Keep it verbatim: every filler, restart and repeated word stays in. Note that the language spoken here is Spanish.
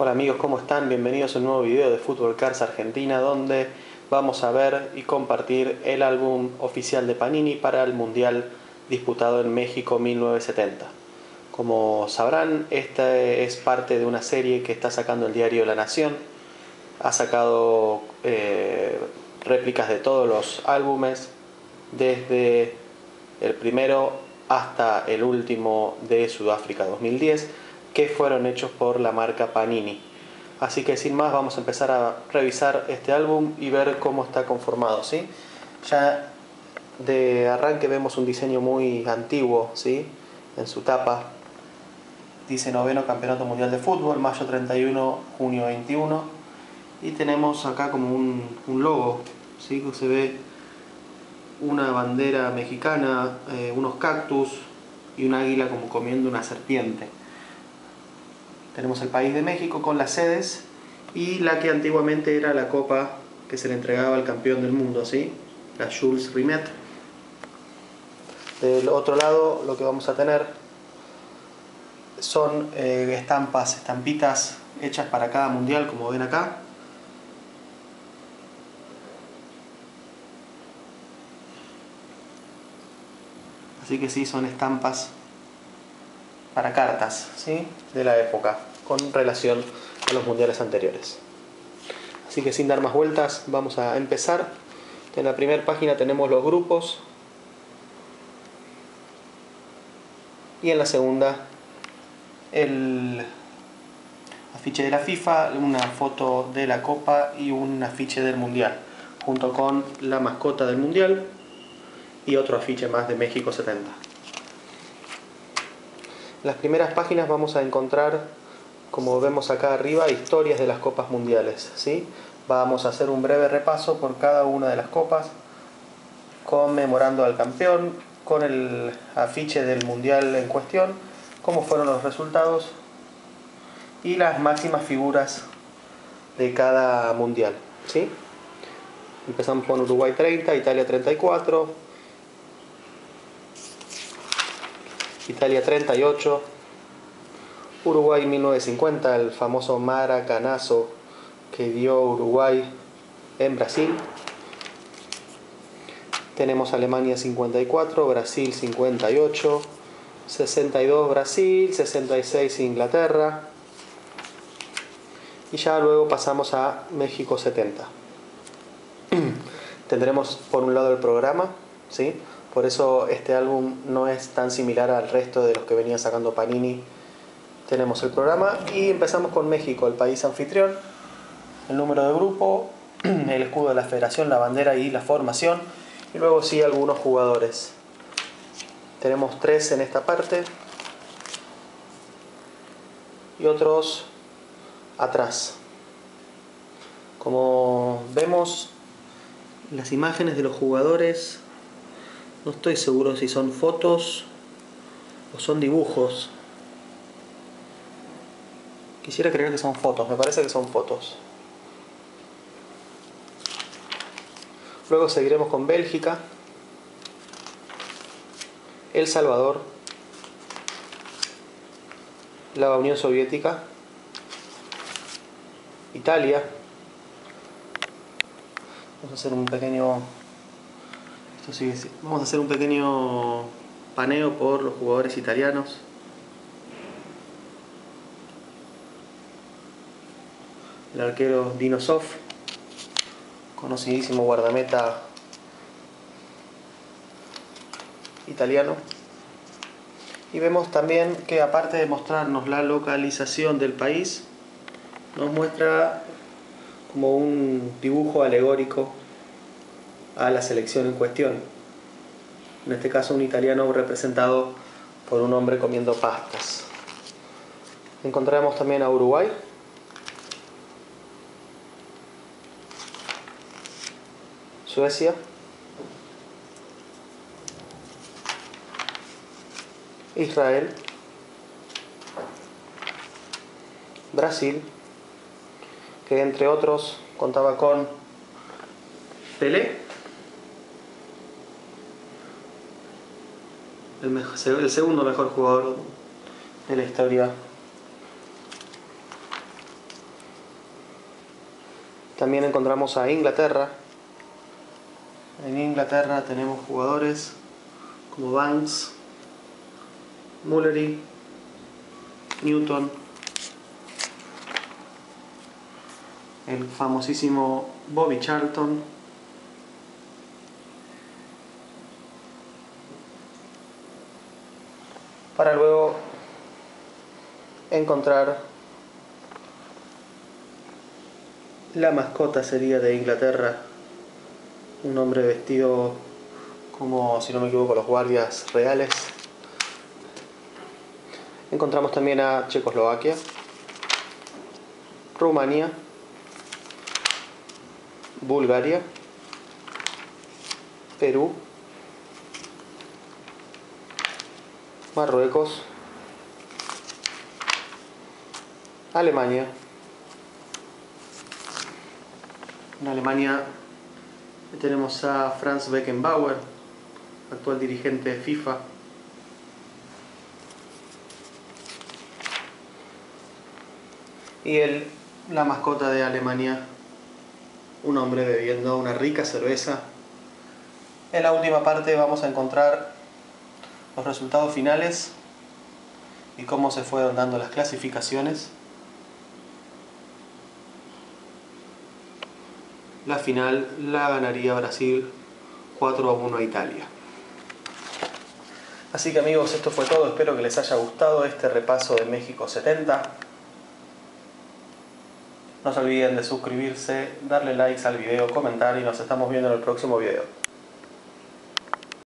Hola amigos, ¿cómo están? Bienvenidos a un nuevo video de Fútbol Cars Argentina, donde vamos a ver y compartir el álbum oficial de Panini para el Mundial disputado en México mil novecientos setenta. Como sabrán, esta es parte de una serie que está sacando el diario La Nación. Ha sacado eh, réplicas de todos los álbumes, desde el primero hasta el último de Sudáfrica dos mil diez, que fueron hechos por la marca Panini. Así que sin más vamos a empezar a revisar este álbum y ver cómo está conformado, ¿sí? Ya de arranque vemos un diseño muy antiguo, ¿sí? En su tapa dice noveno Campeonato Mundial de Fútbol, mayo treinta y uno, junio veintiuno, y tenemos acá como un, un logo, ¿sí? Que se ve una bandera mexicana, eh, unos cactus y un águila como comiendo una serpiente. Tenemos el país de México con las sedes y la que antiguamente era la copa que se le entregaba al campeón del mundo, ¿sí? La Jules Rimet. Del otro lado lo que vamos a tener son eh, estampas, estampitas hechas para cada mundial, como ven acá. Así que sí, son estampas para cartas, ¿sí? De la época, con relación a los mundiales anteriores. Así que sin dar más vueltas, vamos a empezar. En la primera página tenemos los grupos y en la segunda el afiche de la FIFA, una foto de la Copa y un afiche del Mundial, junto con la mascota del Mundial y otro afiche más de México setenta. En las primeras páginas vamos a encontrar, como vemos acá arriba, historias de las copas mundiales, ¿sí? Vamos a hacer un breve repaso por cada una de las copas, conmemorando al campeón, con el afiche del mundial en cuestión, cómo fueron los resultados y las máximas figuras de cada mundial, ¿sí? Empezamos con Uruguay treinta, Italia treinta y cuatro, Italia treinta y ocho, Uruguay mil novecientos cincuenta, el famoso maracanazo que dio Uruguay en Brasil. Tenemos Alemania cincuenta y cuatro, Brasil cincuenta y ocho, sesenta y dos Brasil, sesenta y seis Inglaterra, y ya luego pasamos a México setenta. Tendremos por un lado el programa, ¿sí? Por eso este álbum no es tan similar al resto de los que venía sacando Panini. Tenemos el programa y empezamos con México, el país anfitrión, el número de grupo, el escudo de la federación, la bandera y la formación, y luego sí algunos jugadores. Tenemos tres en esta parte y otros atrás. Como vemos, las imágenes de los jugadores, no estoy seguro si son fotos o son dibujos. Quisiera creer que son fotos, me parece que son fotos. Luego seguiremos con Bélgica, El Salvador, la Unión Soviética, Italia. Vamos a hacer un pequeño esto sigue, vamos a hacer un pequeño paneo por los jugadores italianos. El arquero Dino Zoff, conocidísimo guardameta italiano. Y vemos también que, aparte de mostrarnos la localización del país, nos muestra como un dibujo alegórico a la selección en cuestión. En este caso un italiano representado por un hombre comiendo pastas. Encontramos también a Uruguay, Suecia, Israel, Brasil, que entre otros contaba con Pelé, el, mejor, el segundo mejor jugador de la historia También encontramos a Inglaterra. En Inglaterra tenemos jugadores como Banks, Mullery, Newton, el famosísimo Bobby Charlton, para luego encontrar la mascota sería de Inglaterra, un hombre vestido como, si no me equivoco, los guardias reales. Encontramos también a Checoslovaquia, Rumanía, Bulgaria, Perú, Marruecos, Alemania. En Alemania tenemos a Franz Beckenbauer, actual dirigente de FIFA. Y el, la mascota de Alemania, un hombre bebiendo una rica cerveza. En la última parte vamos a encontrar los resultados finales y cómo se fueron dando las clasificaciones. La final la ganaría Brasil cuatro a uno a Italia. Así que amigos, esto fue todo. Espero que les haya gustado este repaso de México setenta. No se olviden de suscribirse, darle likes al video, comentar y nos estamos viendo en el próximo video.